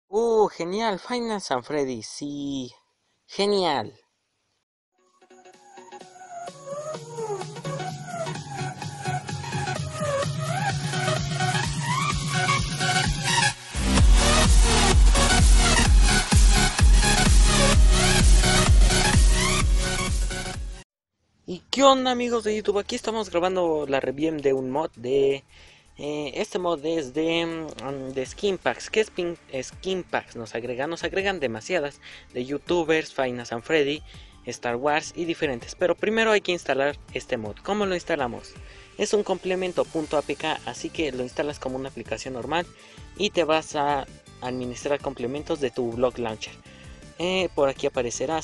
Genial, Final San Freddy, sí, genial. ¿Y qué onda amigos de YouTube? Aquí estamos grabando la review de un mod de... este mod es de Skin Packs. ¿Qué es Skin Packs? Nos agregan demasiadas de YouTubers, Final San Freddy, Star Wars y diferentes. Pero primero hay que instalar este mod. ¿Cómo lo instalamos? Es un complemento .apk, así que lo instalas como una aplicación normal y te vas a administrar complementos de tu blog launcher. Por aquí aparecerá,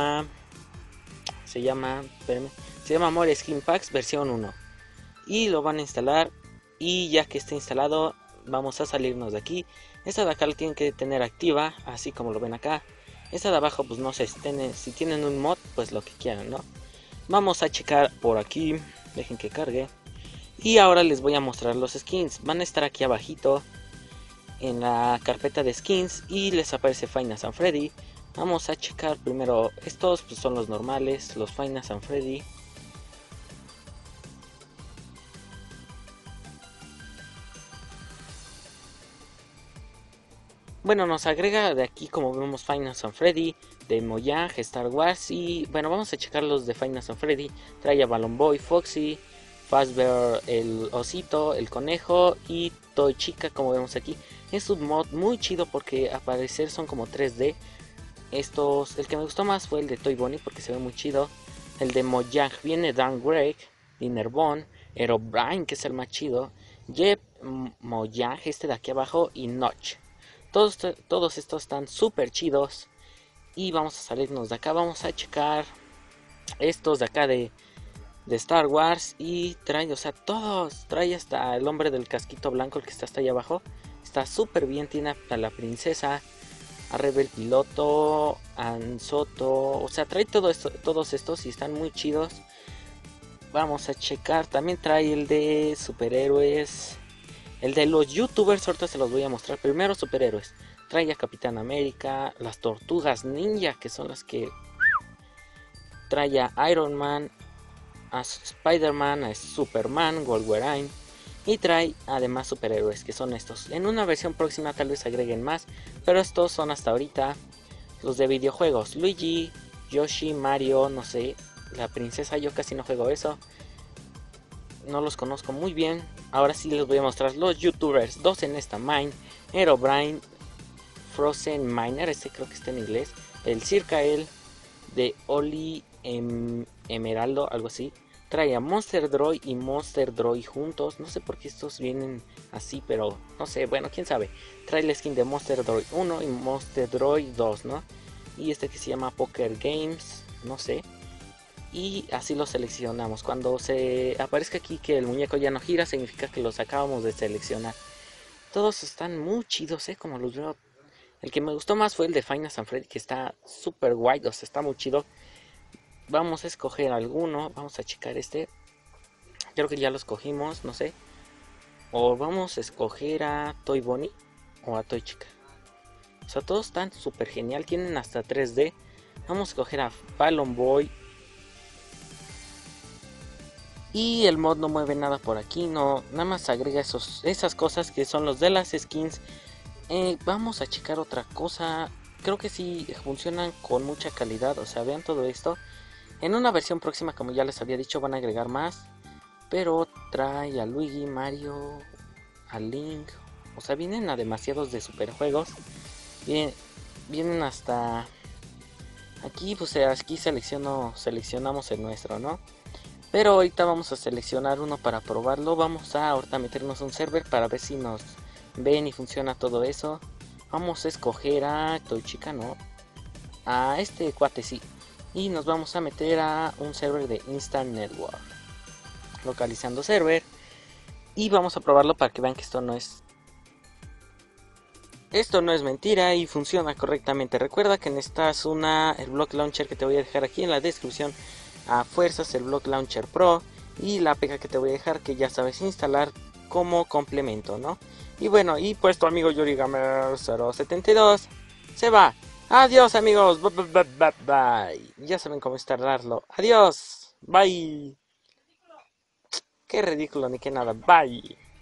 espérenme, se llama More Skin Packs versión 1 y lo van a instalar. Y ya que esté instalado vamos a salirnos de aquí. Esta de acá la tienen que tener activa, así como lo ven acá. Esta de abajo pues no sé, si tienen un mod pues lo que quieran, ¿no? Vamos a checar por aquí, dejen que cargue. Y ahora les voy a mostrar los skins, van a estar aquí abajito en la carpeta de skins y les aparece Final San Freddy. Vamos a checar primero, estos pues son los normales, los Final San Freddy. Bueno, nos agrega de aquí como vemos Final San Freddy, de Mojang, Star Wars y bueno, vamos a checar los de Final San Freddy. Trae a Balloon Boy, Foxy, Fazbear, el osito, el conejo y Toy Chica como vemos aquí. Es un mod muy chido porque al parecer son como 3D. El que me gustó más fue el de Toy Bonnie porque se ve muy chido. El de Mojang viene Dan Greg, Dinnerbone, Herobrine que es el más chido, Jeb, Mojang, este de aquí abajo y Notch. Todos estos están súper chidos. Y vamos a salirnos de acá. Vamos a checar estos de acá de Star Wars. Y trae, o sea, todos. Trae hasta el hombre del casquito blanco, el que está hasta allá abajo. Está súper bien. Tiene a la princesa, a Rebel Piloto, a Soto. O sea, trae todos estos y están muy chidos. Vamos a checar. También trae el de superhéroes. El de los youtubers, ahorita se los voy a mostrar. Primero superhéroes. Trae a Capitán América, las Tortugas Ninja, que son las que trae a Iron Man, a Spider-Man, a Superman, Wolverine. Y trae además superhéroes, que son estos. En una versión próxima tal vez agreguen más, pero estos son hasta ahorita los de videojuegos. Luigi, Yoshi, Mario, no sé. La princesa, yo casi no juego eso. No los conozco muy bien. Ahora sí les voy a mostrar los youtubers. Dos en esta Mine, Herobrine, Frozen Miner, este creo que está en inglés. El Circael de Oli Emeraldo, algo así. Trae a Monster Droid y Monster Droid juntos. No sé por qué estos vienen así, pero no sé, bueno, quién sabe. Trae la skin de Monster Droid 1 y Monster Droid 2, ¿no? Y este que se llama Poker Games, no sé. Y así lo seleccionamos. Cuando se aparezca aquí que el muñeco ya no gira, significa que los acabamos de seleccionar. Todos están muy chidos, como los veo. El que me gustó más fue el de Final San Freddy, que está super guay, o sea, está muy chido. Vamos a escoger alguno, vamos a checar este. Creo que ya lo escogimos, no sé. O vamos a escoger a Toy Bonnie o a Toy Chica. O sea, todos están super genial, tienen hasta 3D. Vamos a escoger a Balloon Boy. Y el mod no mueve nada por aquí, no, nada más agrega esas cosas que son los de las skins. Vamos a checar otra cosa. Creo que sí funcionan con mucha calidad, o sea, vean todo esto. En una versión próxima, como ya les había dicho, van a agregar más. Pero trae a Luigi, Mario, a Link. O sea, vienen a demasiados de superjuegos. Vienen hasta... Aquí, pues aquí seleccionamos el nuestro, ¿no? Pero ahorita vamos a seleccionar uno para probarlo. Vamos a ahorita meternos a un server para ver si nos ven y funciona todo eso. Vamos a escoger a Toy Chica, no. A este cuate sí. Y nos vamos a meter a un server de Instant Network. Localizando server. Y vamos a probarlo para que vean que esto no es mentira y funciona correctamente. Recuerda que necesitas el Block Launcher que te voy a dejar aquí en la descripción. A fuerzas el Block Launcher Pro y la APK que te voy a dejar, que ya sabes instalar como complemento, ¿no? Y bueno, y pues tu amigo YuriGamer 072 se va. Adiós amigos, bye, bye, bye, bye, bye. Ya saben cómo instalarlo. Adiós, bye. Qué ridículo ni qué nada, bye.